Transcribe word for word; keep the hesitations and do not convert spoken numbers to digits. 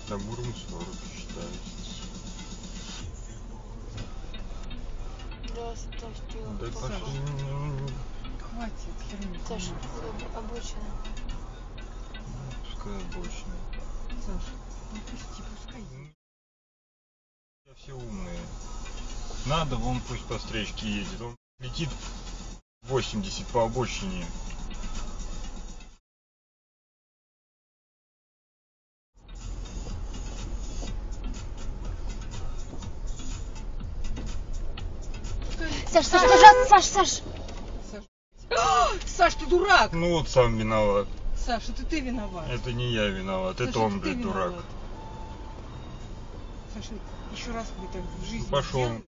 На Муром сорок считается. Да, Саш, Да Саш, пошли. Хватит херню. Саша, обочина. Пускай обочина. Саша, ну пусти, пускай. Все умные. Надо, вон пусть по встречке едет. Он летит восемьдесят по обочине. Саш, Саш, пожалуйста, Саш, Саш. Саш. Саш, ты дурак! Ну вот сам виноват. Саш, это ты виноват. Это не я виноват, Саша, это он, это ты блядь, дурак. виноват. Саша, еще раз бы так в жизни Пошел. сделай.